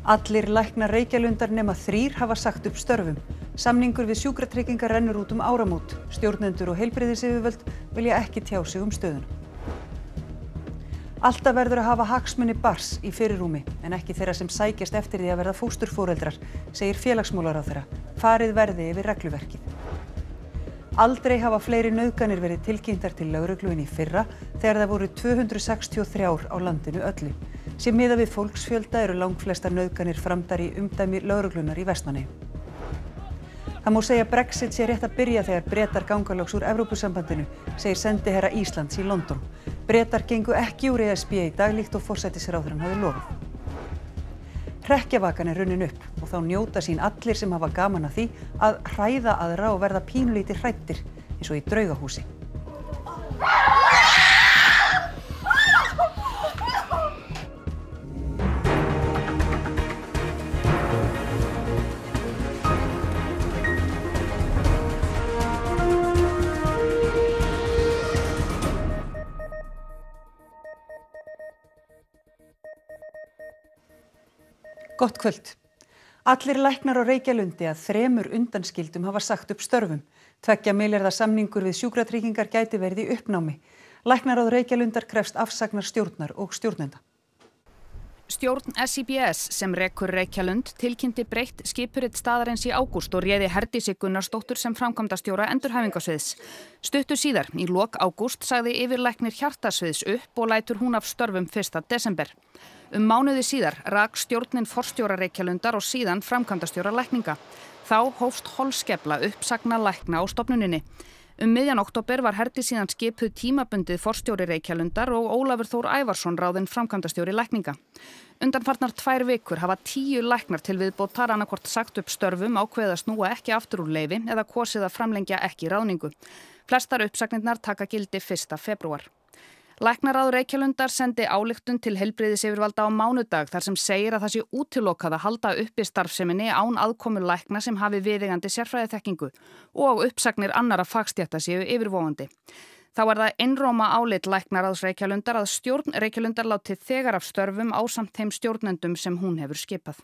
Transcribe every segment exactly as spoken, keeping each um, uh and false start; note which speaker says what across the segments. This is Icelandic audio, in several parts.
Speaker 1: Allir læknar Reykjalundar nema þrír hafa sagt upp störfum. Samningur við Sjúkratryggingar rennur út um áramót. Stjórnendur og heilbrigðisyfirvöld vilja ekki tjá sig um stöðuna. Alltaf verður að hafa hagsmuni barns í fyrirrúmi en ekki þeirra sem sækjast eftir því að verða fósturforeldrar, segir félagsmálaráðherra. Farið verði yfir regluverkið. Aldrei hafa fleiri nauðganir verið tilkynntar til lögreglu en í fyrra þegar það voru tvö hundruð sextíu og þrjú á landinu öllu. Sé miðað við fólksfjölda eru langflestar nauðganir framdar í umdæmi lögreglunar í Vestmannaeyjum. Það má segja að Brexit sé rétt að byrja þegar Bretar ganga loks úr Evrópusambandinu, segir sendiherra Íslands í London. Bretar gengu ekki úr E S B í dag líkt og forsætisráðherrann hafði lofað. Hrekkjavakan er runnin upp og þá njóta sín allir sem hafa gaman að því að hræða aðra og verða pínulítið hræddir eins og í Draugahúsi. Gott kvöld. Allir læknar á Reykjalundi að þremur undanskildum hafa sagt upp störfum. Tveggja milljarða samningur við Sjúkratryggingar gæti verið í uppnámi. Læknaráð Reykjalundar krefst afsagnar stjórnar og stjórnenda.
Speaker 2: Stjórn S I B S sem rekur Reykjalund tilkynnti breytt skipurit staðarins í ágúst og réði Herdísi Gunnarsdóttur sem framkvæmdastjóra endurhæfingasviðs. Stuttu síðar, í lok ágúst, sagði yfirlæknir hjartasviðs upp og lætur hún af störfum fyrsta desember. Um mánuði síðar rak stjórnin forstjóra Reykjalundar og síðan framkvæmdastjóra lækninga. Þá hófst holskefla uppsagna lækna á stofnuninni. Um miðjan október var Herdís síðan skipuð tímabundið forstjóri Reykjalundar og Ólafur Þór Ævarsson ráðinn framkvæmdastjóri lækninga. Undanfarnar tvær vikur hafa tíu læknar til viðbótar annaðhvort sagt upp störfum, ákveðið að snúa ekki aftur úr leyfi eða kosið að framlengja ekki ráðningu. Flestar uppsagnirnar taka gildi fyrsta febrúar. Læknaráð Reykjalundar sendi ályktun til heilbrigðisyfirvalda á mánudag þar sem segir að það sé útilokað að halda uppi starfseminni án aðkomu lækna sem hafi viðeigandi sérfræðiþekkingu og uppsagnir annarra fagstétta séu yfirvofandi. Þá er það einróma álit Læknaráðs Reykjalundar að stjórn Reykjalundar láti þegar af störfum ásamt þeim stjórnendum sem hún hefur skipað.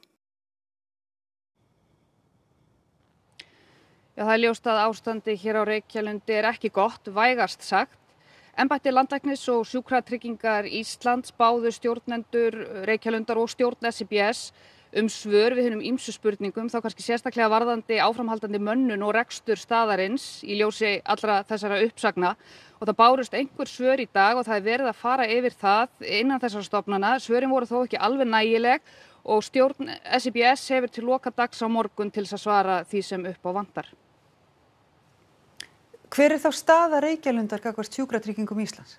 Speaker 2: Já, það er ljóst að ástandi hér á Reykjalundi er ekki gott, vægast sagt. Embætti landlæknis og Sjúkratryggingar Íslands báðu stjórnendur Reykjalundar og stjórn S I B S um svör við hinum ýmsu spurningum, þá kannski sérstaklega varðandi áframhaldandi mönnun og rekstur staðarins í ljósi allra þessara uppsagna. Og það bárust einhver svör í dag og það er verið að fara yfir það innan þessara stofnana. Svörin voru þó ekki alveg nægileg og stjórn S I B S hefur til loka dags á morgun til þess að svara því sem upp á vantar.
Speaker 1: Hver er þá staða Reykjalundar gagnvart Sjúkratryggingum Íslands?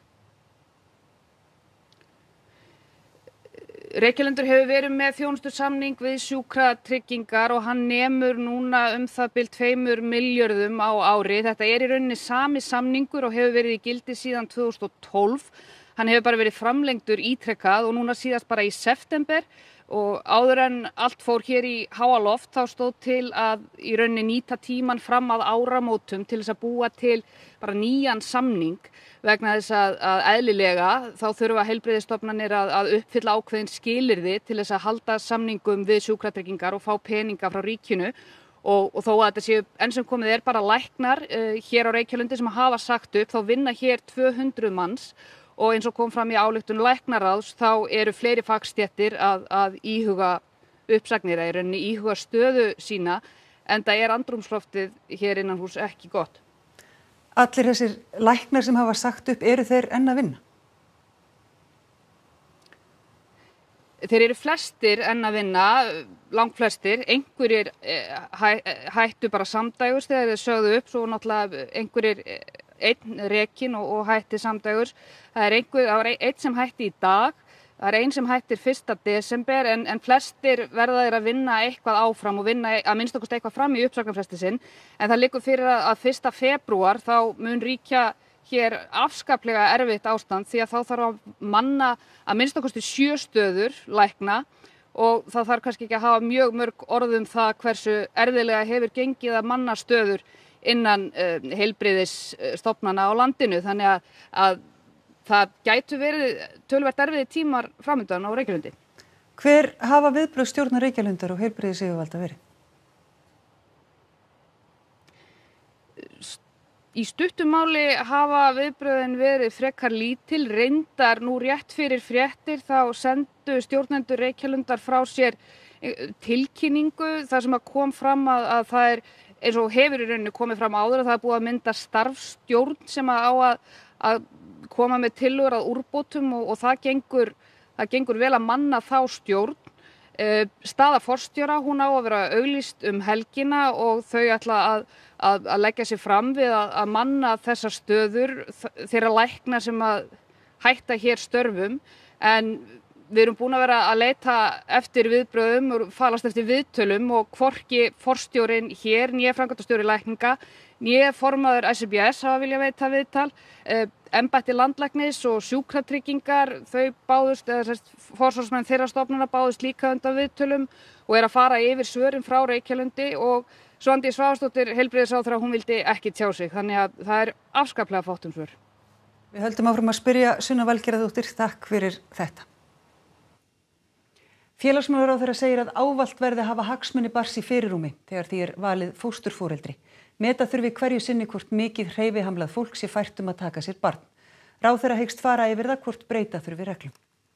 Speaker 2: Reykjalundur hefur verið með þjónustusamning við Sjúkratryggingar og hann nemur núna um það bil tveimur milljörðum á ári. Þetta er í rauninni sami samningur og hefur verið í gildi síðan tvö þúsund og tólf. Hann hefur bara verið framlengdur ítrekkað og núna síðast bara í september. Og áður en allt fór hér í háaloft þá stóð til að í rauninni nýta tíman fram að áramótum til þess að búa til bara nýjan samning vegna þess að, að eðlilega þá þurfa heilbrigðisstofnanir að, að uppfylla ákveðin skilyrði til þess að halda samningum við Sjúkratryggingar og fá peninga frá ríkinu og, og þó að þetta séu enn sem komið er bara læknar uh, hér á Reykjalundi sem hafa sagt upp, þá vinna hér tvö hundruð manns. Og eins og kom fram í ályktun Læknaráðs þá eru fleiri fagstéttir að, að íhuga uppsagnir eða í rauninni íhuga stöðu sína enda er andrúmsloftið hér innan hús ekki gott.
Speaker 1: Allir þessir læknar sem hafa sagt upp, eru þeir enn að vinna?
Speaker 2: Þeir eru flestir enn að vinna, langflestir. Einhverjir hæ, hættu bara samdægurs þegar þeir sögðu upp, svo náttúrulega einhverjir einn rekinn og, og hætti samdægurs. Það er einhver, það var einn sem hætti í dag, það er einn sem hættir fyrsta desember en, en flestir verða þeir að vinna eitthvað áfram og vinna að minnsta kosti eitthvað fram í uppsagnarfresti sinn. En það liggur fyrir að, að fyrsta febrúar þá mun ríkja hér afskaplega erfitt ástand því að þá þarf að manna að minnsta kosti sjö stöður lækna og það þarf kannski ekki að hafa mjög mörg orð um það hversu erfiðlega hefur gengið að manna stöður innan uh, heilbrigðisstofnana á landinu þannig að, að það gætu verið töluvert erfiðir tímar framundan á Reykjalundi.
Speaker 1: Hver hafa viðbrögð stjórnar Reykjalundar og heilbrigðisyfirvalda verið?
Speaker 2: Í stuttu máli hafa viðbrögðin verið frekar lítil, reyndar nú rétt fyrir fréttir þá sendu stjórnendur Reykjalundar frá sér tilkynningu þar sem að kom fram að, að það er, eins og hefur í rauninni komið fram áður, að það er búið að mynda starfsstjórn sem að á að, að koma með tillögur að úrbótum og, og það gengur, það gengur vel að manna þá stjórn. Staða forstjóra, hún á að vera auglýst um helgina og þau ætla að, að, að leggja sig fram við að, að manna þessar stöður þeirra lækna sem að hætta hér störfum, en við erum búin að vera að leita eftir viðbrögðum og falast eftir viðtölum og hvorki forstjórinn hér, nýja framkvæmdastjóri lækninga, nýja formaður S I B S hafa vilja veita viðtal, embætti landlæknis og sjúkratryggingar, þau báðust, eða forsvarsmenn þeirra stofnana báðust líka undan viðtölum og er að fara yfir svörin frá Reykjalundi og Svandís Svavarsdóttir heilbrigðisráðherra, hún vildi ekki tjá sig, þannig að það er afskaplega fátt um svör.
Speaker 1: Við höldum áfram að spyrja Sunna Valgerðardóttir, takk fyrir þetta. Félagsmálaráðherra segir að ávallt verði að hafa hagsmuni barns í fyrirrúmi þegar því er valið fósturforeldri. Meta þurfi hverju sinni hvort mikið hreyfihamlað fólk sé fært um að taka sér barn. Ráðherra hyggst fara yfir það hvort breyta þurfi reglum.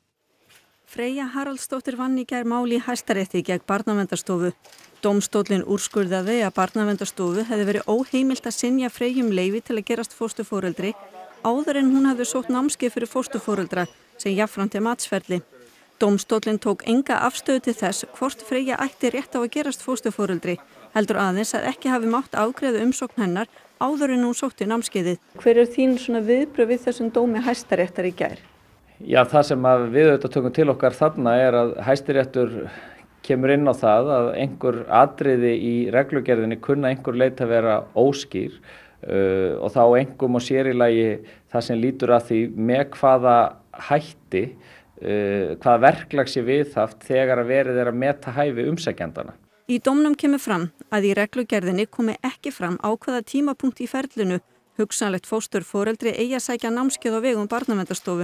Speaker 3: Freyja Haraldsdóttir vann í gær máli í Hæstarétti gegn Barnaverndarstofu. Dómstóllinn úrskurðaði að Barnaverndarstofu hefði verið óheimilt að synja Freyjum leyfi til að gerast fósturforeldri áður en hún hefði sótt námskeið fyrir fósturforeldra sem jafnframt er matsferli. Dómstóllinn tók enga afstöðu til þess hvort Freyja ætti rétt á að gerast fósturforeldri, heldur aðeins að ekki hafi mátt afgreiða umsókn hennar áður en hún sótti námskeiðið. Hver er þín svona viðbrögð við þessum dómi Hæstaréttar í gær?
Speaker 4: Já, það sem að við auðvitað tökum til okkar þarna er að Hæstiréttur kemur inn á það að einhver atriði í reglugerðinni kunna einhver leyti að vera óskýr uh, og þá einkum og sér í lagi það sem lítur að því með hvaða hætti, uh, hvaða verklag sé viðhaft þegar að verið er að meta hæfi umsækjandana.
Speaker 3: Í dómnum kemur fram að í reglugerðinni komi ekki fram á hvaða tímapunkt í ferlinu hugsanlegt fósturforeldri eigi að sækja námskeið á vegum Barnaverndarstofu.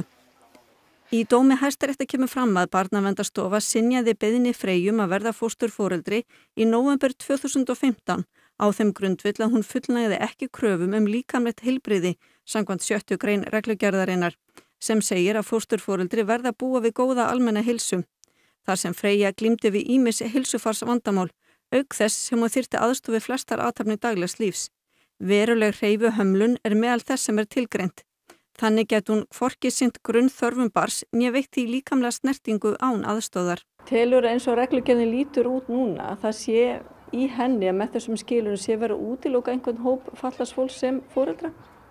Speaker 3: Í dómi Hæstaréttar kemur fram að Barnaverndarstofa synjaði beiðni Freyju að verða fósturforeldri í nóvember tvö þúsund og fimmtán á þeim grundvill að hún fullnægði ekki kröfum um líkamlegt heilbrigði samkvæmt sjöttu grein reglugerðarinnar sem segir að fósturforeldri verða að búa við góða almenna heilsu. Þar sem Freyja glímdi við ýmis heilsufarsvandamál, auk þess sem hún þyrfti aðstoð við flestar athafnir daglegs lífs. Veruleg hreyfihömlun er meðal þess sem er tilgreint. Þannig get hún hvorki sinnt grunnþörfum barns né veitt í líkamlega snertingu án aðstoðar. Telur eins og reglugerðin lítur út núna að það sé í henni að með þessum skilurinn sé verið að útiloka einhvern hóp fatlaðs fólks sem foreldra?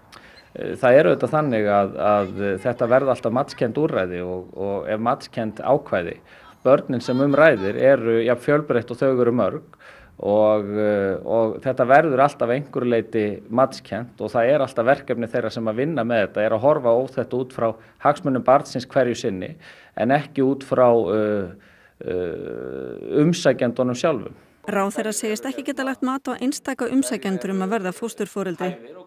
Speaker 4: Það er auðvitað þannig að, að þetta verða alltaf matskend úrræði og, og ef matskend ákvæði. Börnin sem um ræðir eru ja, fjölbreytt og þau eru mörg og, og þetta verður alltaf einhverju leyti matskent og það er alltaf verkefni þeirra sem að vinna með þetta er að horfa á þetta út frá hagsmunum barnsins hverju sinni en ekki út frá uh, uh, umsækjendunum sjálfum.
Speaker 3: Ráðherra segist ekki geta lagt mat á einstaka umsækjendur um að verða fósturforeldri.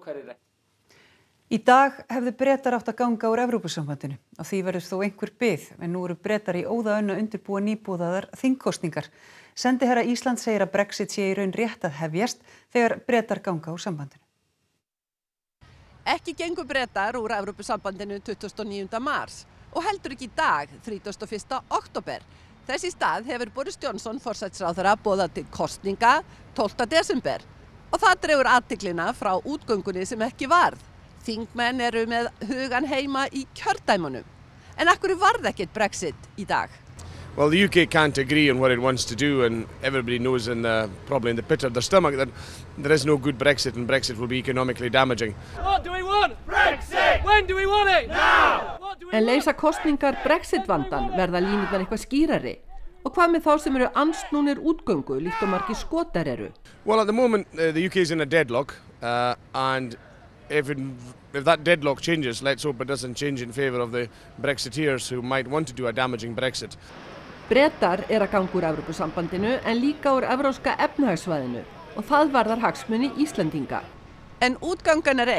Speaker 1: Í dag hefðu Bretar átt að ganga úr Evrópusambandinu. Á því verður þó einhver bið, en nú eru Bretar í óðaönn að undirbúa nýboðaðar þingkosningar. Sendiherra Íslands segir að Brexit sé í raun rétt að hefjast þegar Bretar ganga úr sambandinu.
Speaker 5: Ekki gengur Bretar úr Evrópusambandinu tuttugasta og níunda mars og heldur ekki í dag, þrítugasta og fyrsta október. Þess í stað hefur Boris Johnson forsætisráðherra boðað til kosninga tólfta desember og það dregur athyglina frá útgöngunni sem ekki varð. Þingmenn eru með hugan heima í kjördæmunum. En af hverju varð ekkert Brexit í dag?
Speaker 6: Well, the U K can't agree on what it wants to do and everybody knows in the, probably in the pit of their stomach that there is no good Brexit and Brexit will be economically damaging.
Speaker 7: What do we want? Brexit! When do we want it? Now!
Speaker 5: En leysa kosningar Brexit-vandan verða línurnar eitthvað skýrari? Og hvað með þá sem eru andsnúnir útgöngu líkt og margir Skotar eru?
Speaker 6: Well, at the moment uh, the U K is in a deadlock uh, and If, it, if that deadlock changes, let's hope it doesn't change in favor of the Brexiteers who might want to do a damaging Brexit.
Speaker 5: Bretar er að ganga úr Evrópusambandinu en líka úr evrópska efnahagssvæðinu og það varðar hagsmuni Íslendinga. En útgangan er eitt,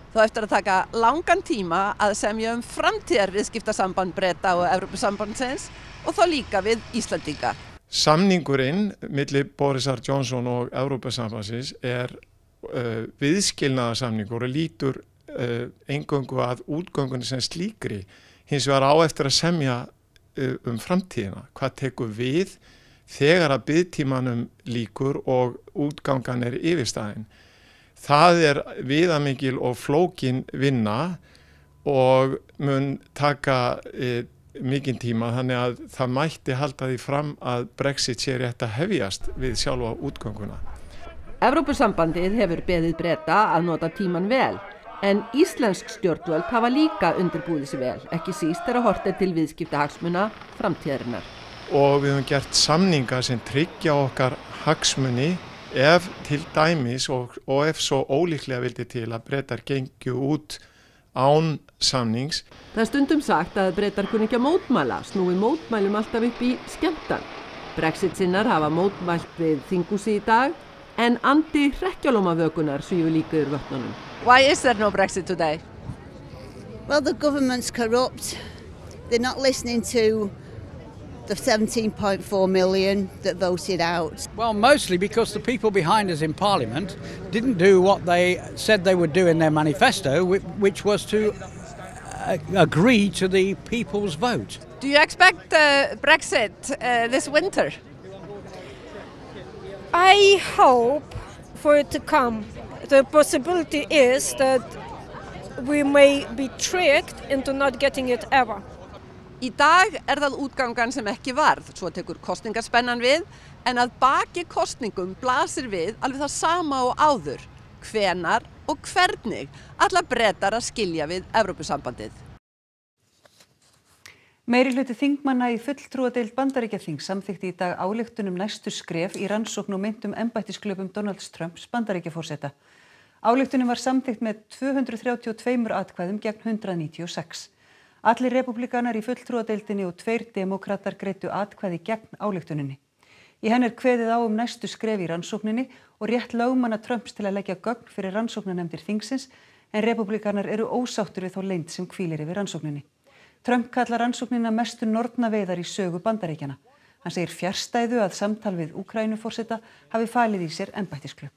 Speaker 5: Þó eftir að taka langan tíma að semja um framtíðarviðskiptasamband Breta og Evrópusambandsins og þá líka við Íslendinga.
Speaker 8: Samningurinn milli Borisar Johnson og Evrópusambandsins er uh, viðskilnaðarsamningur og lítur uh, eingöngu að útgöngunni sem slíkri. Hins vegar á eftir að semja uh, um framtíðina. Hvað tekur við þegar að biðtímanum líkur og útgangan er yfirstaðin. Það er viðamikil og flókin vinna og mun taka e, mikinn tíma þannig að það mætti halda því fram að Brexit sé rétt að hefjast við sjálfa útgönguna.
Speaker 5: Evrópusambandið hefur beðið Breta að nota tíman vel, en íslensk stjórnvöld hafa líka undirbúið sig vel, ekki síst þegar horft er til viðskiptahagsmuna framtíðarinnar.
Speaker 8: Og við höfum gert samninga sem tryggja okkar hagsmuni ef til dæmis og, og ef svo ólíklega vildi til að Bretar gengju út án samnings.
Speaker 5: Það er stundum sagt að Bretar kunni ekki að mótmæla, snúi mótmælum alltaf upp í skemmtan. Brexit-sinnar hafa mótmælt við þinghúsi í dag, en andi hrekkjalómavökunar svífur líka yfir vötnunum. Why is there no Brexit today?
Speaker 9: Well, the government's corrupt. They're not listening to the seventeen point four million that voted out.
Speaker 10: Well, mostly because the people behind us in Parliament didn't do what they said they would do in their manifesto, which was to uh, agree to the people's vote.
Speaker 5: Do you expect uh, Brexit uh, this winter?
Speaker 11: I hope for it to come. The possibility is that we may be tricked into not getting it ever.
Speaker 5: Í dag er það útgangan sem ekki varð, svo tekur kosningaspennan við, en að baki kosningum blasir við alveg það sama og áður, hvenar og hvernig alla Bretar að skilja við Evrópusambandið.
Speaker 1: Meirihluti þingmanna í fulltrúadeild Bandaríkjaþings samþykkti í dag ályktun um næstu skref í rannsókn og meintum embættisglöpum Donalds Trumps Bandaríkjaforseta. Ályktunin var samþykkt með tvö hundruð þrjátíu og tvö atkvæðum gegn hundrað níutíu og sex. Allir repúblikanar í fulltrúadeildinni og tveir demókratar greiddu atkvæði gegn ályktuninni. Í henni er kveðið á um næstu skref í rannsókninni og rétt lögmanna Trumps til að leggja gögn fyrir rannsóknarnefndir þingsins, en repúblikanar eru ósáttir við þá leynd sem hvílir yfir rannsókninni. Trump kallar rannsóknina mestu nornaveiðar í sögu Bandaríkjanna. Hann segir fjarstæðu að samtal við Úkraínuforseta hafi falið í sér embættisklöpp.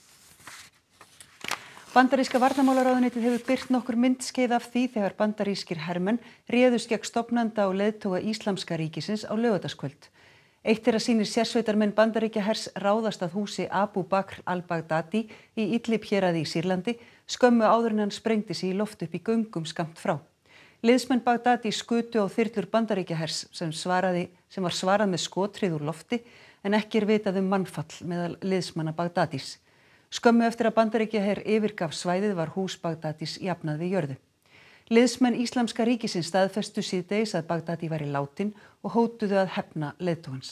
Speaker 1: Bandaríska varnarmálaráðuneytið hefur birt nokkur myndskeið af því þegar bandarískir hermenn réðust gegn stofnanda og leiðtoga Íslamska ríkisins á laugardagskvöld. Eitt þeirra sýnir sérsveitarmenn Bandaríkjahers ráðast að húsi Abu Bakr al-Baghdadi í Idlib héraði í Sýrlandi, skömmu áður en hann sprengdi sig í loft upp í göngum skammt frá. Liðsmenn Baghdadi skutu á þyrlur Bandaríkjahers sem, svaraði, sem var svarað með skotrið úr lofti, en ekki er vitað um mannfall meðal liðsmanna Baghdadis. Skömmu eftir að Bandaríkjaher yfirgaf svæðið var hús Baghdadis jafnað við jörðu. Liðsmenn Íslamska ríkisins staðfestu síðdegis að Baghdadi væri látin og hótuðu að hefna leiðtogans.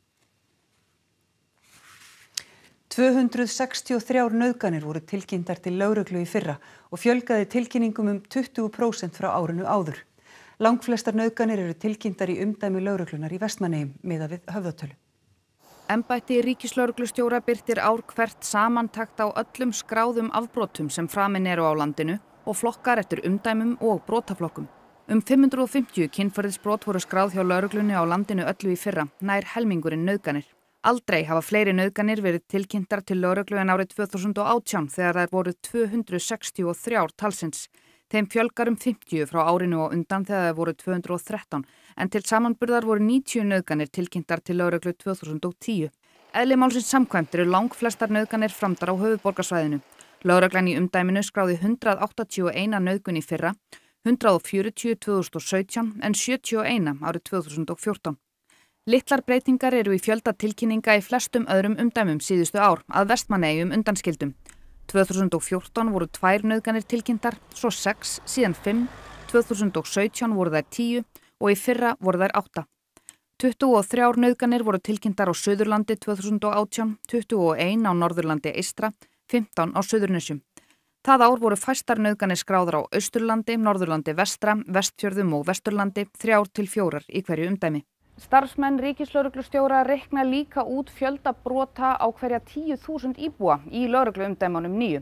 Speaker 1: tvö hundruð sextíu og þrjár nauðganir voru tilkynntar til lögreglu í fyrra og fjölgaði tilkynningum um tuttugu prósent frá árinu áður. Langflestar nauðganir eru tilkynntar í umdæmi lögreglunar í Vestmannaeyjum miðað við höfðatölu.
Speaker 2: Embætti ríkislögreglustjóra birtir ár hvert samantekt á öllum skráðum afbrotum sem framin eru á landinu og flokkar eftir umdæmum og brotaflokkum. Um fimm hundruð og fimmtíu kynferðisbrot voru skráð hjá lögreglunni á landinu öllu í fyrra, nær helmingurinn nauðganir. Aldrei hafa fleiri nauðganir verið tilkynntar til lögreglu en árið tvö þúsund og átján þegar þær voru tvö hundruð sextíu og þrjár talsins. Þeim fjölgar um fimmtíu frá árinu og undan þegar þær voru tvö hundruð og þrettán, en til samanburðar voru níutíu nauðganir tilkynntar til lögreglu tvö þúsund og tíu. Eðli málsins samkvæmt eru langflestar nauðganir framdar á höfuðborgarsvæðinu. Lögreglan í umdæminu skráði hundrað áttatíu og eina nauðgun í fyrra, hundrað og fjörutíu tvö þúsund og sautján en sjötíu og eina árið tvö þúsund og fjórtán. Litlar breytingar eru í fjölda tilkynninga í flestum öðrum umdæmum síðustu ár, að Vestmannaeyjum undanskildum. tvö þúsund og fjórtán voru tvær nauðganir tilkynntar, svo sex, síðan fimm, tvö þúsund og sautján voru þær tíu og í fyrra voru þær átta. tuttugu og þrjár nauðganir voru tilkynntar á Suðurlandi tvö þúsund og átján, tuttugu og ein á Norðurlandi eystra, fimmtán á Suðurnesjum. Það ár voru fæstar nauðganir skráðar á Austurlandi, Norðurlandi vestra, Vestfjörðum og Vesturlandi, þrjár til fjórar í hverju umdæmi. Starfsmenn ríkislögreglustjóra reikna líka út fjölda brota á hverja tíu þúsund íbúa í lögregluumdæmunum níu.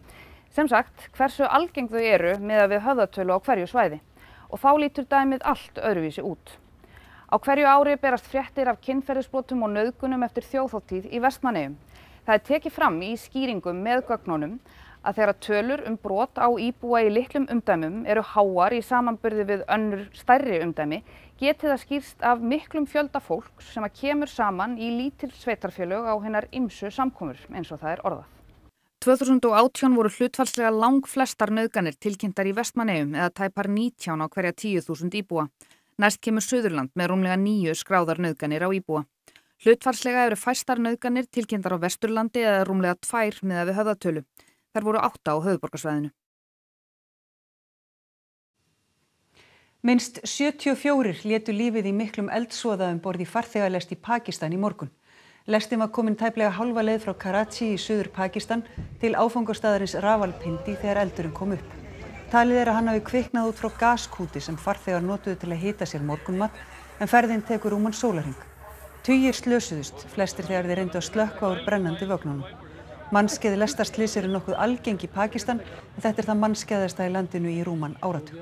Speaker 2: Sem sagt, hversu algeng þau eru miðað við höfðatölu á hverju svæði. Og þá lítur dæmið allt öðruvísi út. Á hverju ári berast fréttir af kynferðisbrotum og nauðgunum eftir þjóðhátíð í Vestmannaeyjum. Það er tekið fram í skýringum með gögnunum að þegar tölur um brot á íbúa í litlum umdæmum eru háar í samanburði við önnur stærri umdæmi, geti það skýrst af miklum fjölda fólks sem að kemur saman í lítil sveitarfélög á hinar ýmsu samkomur, eins og það er orðað. tvö þúsund og átján voru hlutfallslega langflestar nauðganir tilkynntar í Vestmannaeyjum eða tæpar nítján á hverja tíu þúsund íbúa. Næst kemur Suðurland með rúmlega níu skráðar nauðganir á íbúa. Hlutfallslega eru fæstar nauðganir tilkynntar á Vesturlandi eða rúmlega tvær miðað við höfðatölu. Þær voru átta á höfuðborgarsvæðinu.
Speaker 1: Minnst sjötíu og fjórir létu lífið í miklum eldsvoða um borð í farþegalest í Pakistan í morgun. Lestin var komin tæplega hálfa leið frá Karachi í suður Pakistan til áfangastaðarins Rawalpindi þegar eldurinn kom upp. Talið er að hann hafi kviknað út frá gaskúti sem farþegar notuðu til að hita sér morgunmat, en ferðin tekur rúman sólarhring. Tugir slösuðust, flestir þegar þeir reyndu að slökkva úr brennandi vögnunum. Mannskæði lestarslys eru nokkuð algeng í Pakistan, en þetta er það mannskæðasta í landinu í rúman áratug.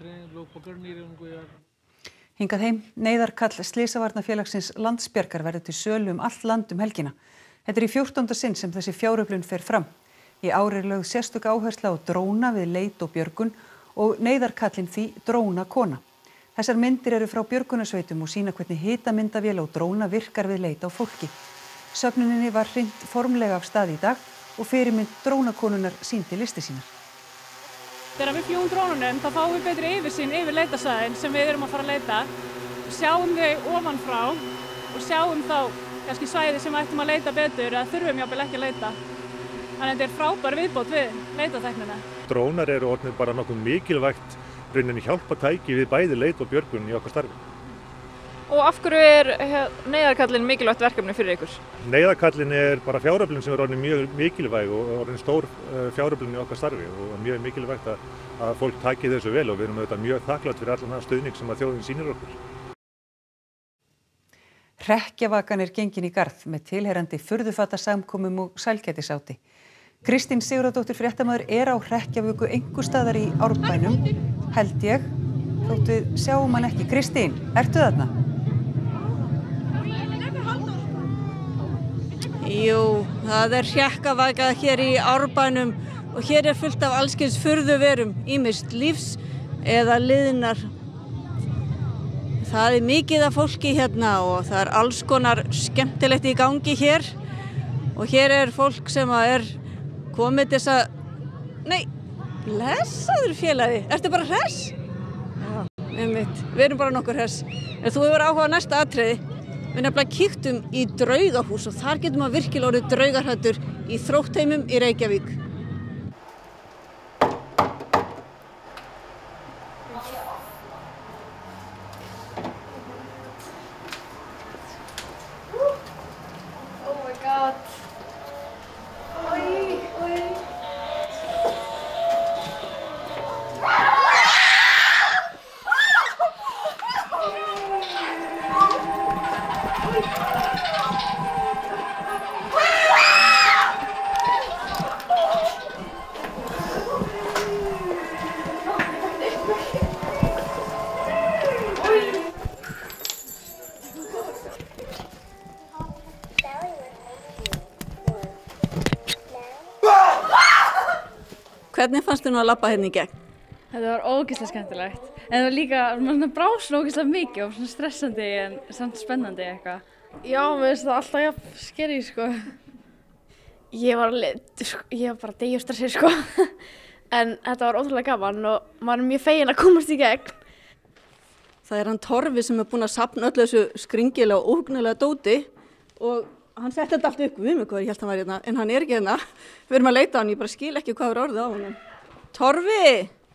Speaker 1: Hingað heim, neyðarkall Slysavarnafélagsins Landsbjargar verður til sölu um allt land um helgina. Þetta er í fjórtánda sinn sem þessi fjáröflun fer fram. Í ár er lögð sérstök áhersla á dróna við leit og björgun og neyðarkallinn því drónakona. Þessar myndir eru frá björgunarsveitum og sýna hvernig hitamyndavél og dróna virkar við leit á fólki. Söfnuninni var hringt formlega af stað í dag og fyrirmynd drónakonunnar sýndi listi sínar.
Speaker 12: Þegar við fljúgum drónunum þá fáum við betri yfirsýn yfir leitarsvæðin sem við erum að fara að leita. Sjáum þau ofan frá og sjáum þá kannski svæði sem ættum að leita betur eða þurfum jafnvel ekki að leita. Þannig að þetta er frábær viðbót við leitatæknina.
Speaker 13: Drónar eru orðnir bara nokkuð mikilvægt rauninni hjálpatæki við bæði leit og björgun í okkar starfi.
Speaker 14: Og af hverju er neyðarkallinn mikilvægt verkefni fyrir ykkur?
Speaker 13: Neyðarkallinn er bara fjáröflun sem er orðin mjög mikilvæg og orðin stór fjáröflun í okkar starfi og mjög mikilvægt að, að fólk taki þessu vel og við erum auðvitað mjög þakklátt fyrir allan þann stuðning sem að þjóðin sýnir okkur.
Speaker 1: Hrekkjavakan er gengin í garð með tilheyrandi furðufattasamkomum og sælgætisáti. Kristín Sigurðardóttir fréttamaður er á hrekkjavöku einhvers staðar í Árbænum, held ég, þótt við sjáum hann ekki. Kristín, ertu þarna?
Speaker 15: Jú, það er hrekkjavaka hér í Árbænum og hér er fullt af allskyns furðuverum, ýmist lífs eða liðnar. Það er mikið af fólki hérna og það er alls konar skemmtilegt í gangi hér og hér er fólk sem er komið til þess að, nei, blessaður félagi, ertu bara hress? Já, einmitt, við erum bara nokkur hress. En þú hefur áhuga á næsta atriði. Við nefnilega kíktum í draugahús og þar getum við virkilega orðið draugarhættur í Þróttheimum í Reykjavík.
Speaker 14: Oh my god.
Speaker 15: Hvernig fannst þér nú að labba hérna í gegn?
Speaker 14: Þetta var ógeðslega skemmtilegt. En það var líka, maður brá svona ógeðslega mikið og svona stressandi en samt spennandi eitthvað. Já, mér finnst það alltaf jafn scary, sko. Ég var alveg, ég var bara deyja stressið, sko. En þetta var ótrúlega gaman og maður er mjög feginn að komast í gegn.
Speaker 15: Það er hann Torfi sem er búinn að safna öllu þessu skringilega og óhugnanlega dóti og hann setti þetta allt upp við mig hvað ég held að hann var hérna, en hann er ekki hérna. Við erum að leita á hann, ég bara skil ekki hvað er orðið á honum. Torfi!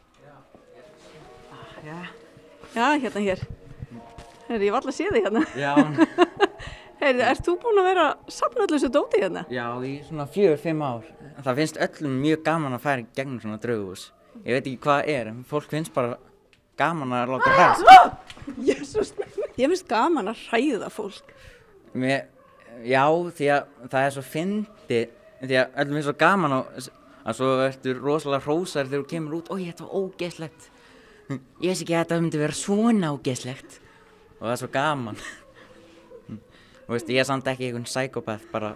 Speaker 16: Já.
Speaker 15: Já, hérna hér. Herri, ég var alltaf að sé þig hérna.
Speaker 16: Já.
Speaker 15: Herri, ert þú búinn að vera að safna öllu þessu dóti hérna?
Speaker 16: Já, í svona fjögur, fimm ár. Það finnst öllum mjög gaman að fara í gegnum svona draugahús. Ég veit ekki hvað er, en fólk finnst bara gaman að láta hræðast.
Speaker 15: Jesús, ég finnst gaman að hræða fólk.
Speaker 16: Mér Já, því að það er svo fyndið, því að öllum finnst svo gaman að En svo ertu rosalega hrósar þegar þú kemur út, oi, þetta var ógeðslegt. Ég veist ekki að þetta myndi vera svona ógeðslegt. Og það er svo gaman. Þú veist, ég er samt ekki einhvern psykopath, bara.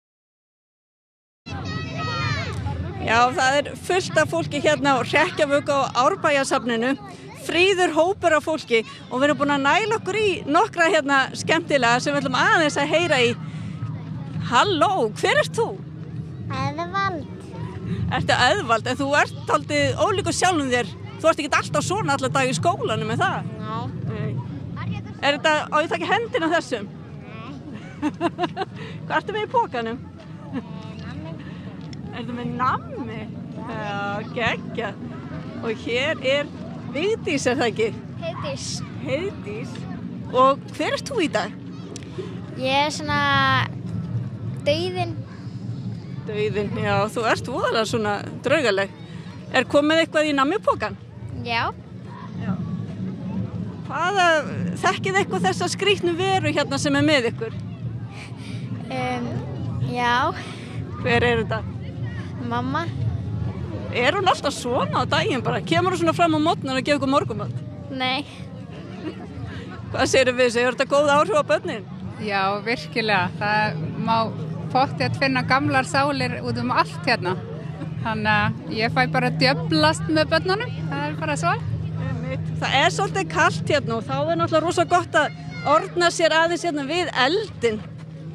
Speaker 3: Já, það er fullt af fólki hérna á Hrekkjavöku á Árbæjarsafninu. Fríður hópur af fólki og við erum búin að næla okkur í nokkra hérna skemmtilega sem við ætlum aðeins að heyra í. Halló, hver ert þú?
Speaker 17: Eðvald.
Speaker 3: Ertu Eðvald, en þú ert dálítið ólíkur sjálfum þér. Þú ert ekki alltaf svona allar dag í skólanum, er það?
Speaker 17: Nei.
Speaker 3: Er þetta, á ég taka hendina þessum? Nei. Hvað ertu með í pokanum?
Speaker 17: Nammi.
Speaker 3: Ertu með nammi? Já, geggjað. Og hér er Vigdís, er það ekki?
Speaker 17: Heiðdís.
Speaker 3: Heiðdís. Og hver ert þú í dag?
Speaker 17: Ég er svona dauðinn.
Speaker 3: Dauðinn, já, þú ert voðalega svona draugaleg. Er komið eitthvað í nammipokan?
Speaker 17: Já.
Speaker 3: Já. Hvaða, þekkið eitthvað þessa skrýtnu veru hérna sem er með ykkur?
Speaker 17: Um, já.
Speaker 3: Hver er þetta?
Speaker 17: Mamma.
Speaker 3: Er hún alltaf svona á daginn bara? Kemur hún svona fram á morgnar og gefur ykkur morgunmat?
Speaker 17: Nei.
Speaker 3: Hvað segirðu við þessu? Er þetta góð áhrif á börnin?
Speaker 18: Já, virkilega. Það má pottþétt finna gamlar sálir út um allt hérna. Þannig að ég fæ bara djöflast með börnunum. Það er bara svo.
Speaker 3: Það er svolítið kalt hérna og þá er náttúrulega rosa gott að ordna sér aðeins hérna við eldin.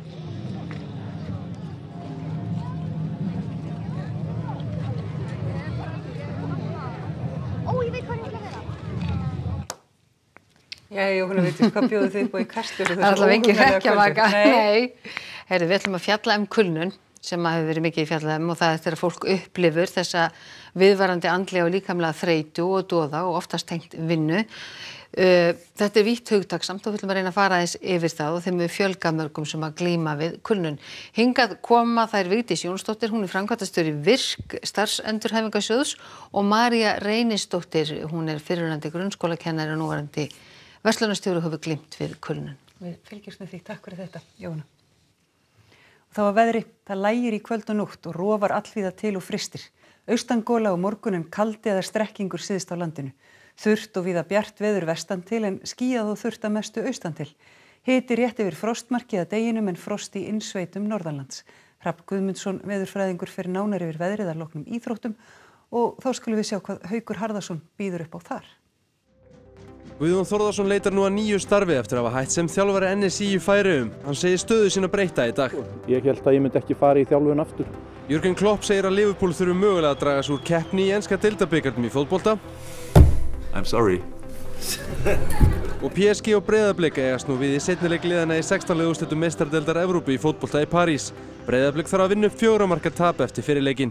Speaker 17: Ó, ég veit hvað ég vil vera.
Speaker 1: Jæja, Jóhanna, veitum, hvað bjóðu þið upp á í Kastljósi?
Speaker 19: Það er allavega engin hrekkjavaka. Nei. Heyrðu, við ætlum að fjalla um kulnun sem að hefur verið mikið fjallað um og það er þegar fólk upplifir þessa viðvarandi andlega og líkamlega þreytu og doða og oftast tengt vinnu. Uh, þetta er vítt hugtaksamt og við ætlum að reyna að fara aðeins yfir það og þeim við fjölga mörgum sem að glíma við kulnun. Hingað koma þær Vigdís Jónsdóttir, hún er framkvæmdastjóri Virk starfsendurhæfingarsjóðs og María Reynisdóttir, hún er fyrrverandi grunnskólakennari og núverandi verslunarstjóri og hefur glímt við kulnun.
Speaker 1: Við fylgjumst með því, takk fyrir þetta, Jóhanna. Þá að veðri, það lægir í kvöld og nótt og rofar allvíða til og frystir. Austangola og morgun en kaldi eða strekkingur syðst á landinu. Þurrt og víða bjart veður vestan til en skýjað og þurrt að mestu austan til. Hiti rétt yfir frostmarkið að deginum en frost í innsveitum norðanlands. Hrafn Guðmundsson veðurfræðingur fer nánar yfir veðrið að loknum íþróttum og þá skulum við sjá hvað Haukur Harðarson býður upp á þar.
Speaker 20: Guðjón Þórðarson leitar nú að nýju starfi eftir að hafa hætt sem þjálfari N S I í Færeyjum. Hann segir stöðu sína breyta í dag.
Speaker 21: Ég held að ég myndi ekki fara í þjálfun aftur.
Speaker 20: Jürgen Klopp segir að Liverpool þurfi mögulega að draga sig úr keppni í enska deildabikarnum í fótbolta.
Speaker 22: I'm sorry.
Speaker 20: Og P S G og Breiðablik eigast nú við í seinni leik liðanna í sextán liða úrslitum meistaradeildar Evrópu í fótbolta í París. Breiðablik þarf að vinna upp fjögurra marka tap eftir fyrri leikinn.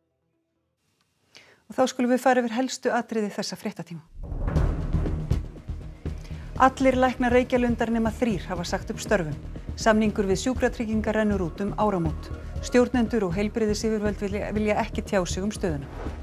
Speaker 1: Og þá skulum við fara yfir helstu atriði þessa fréttatíma. Allir læknar Reykjalundar nema þrír hafa sagt upp störfum. Samningur við sjúkratryggingar rennur út um áramót. Stjórnendur og heilbrigðisyfirvöld vilja, vilja ekki tjá sig um stöðuna.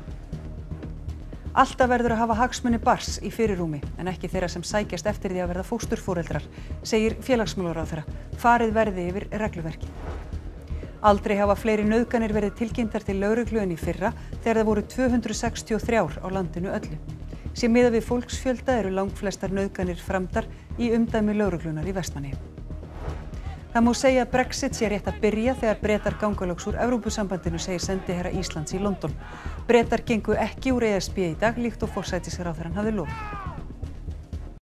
Speaker 1: Alltaf verður að hafa hagsmuni barns í fyrirrúmi en ekki þeirra sem sækjast eftir því að verða fósturforeldrar, segir félagsmálaráðherra. Farið verði yfir regluverkið. Aldrei hafa fleiri nauðganir verið tilkynntar til lögreglu en í fyrra þegar það voru tvö hundruð sextíu og þrjár á landinu öllu. Sé miðað við fólksfjölda eru langflestar nauðganir framdar í umdæmi lögreglunar í Vestmannaeyjum. Það má segja að Brexit sé rétt að byrja þegar Bretar ganga loks úr Evrópusambandinu, segir sendiherra Íslands í London. Bretar gengu ekki úr E S B í dag líkt og forsætisráðherrann hafði lofað.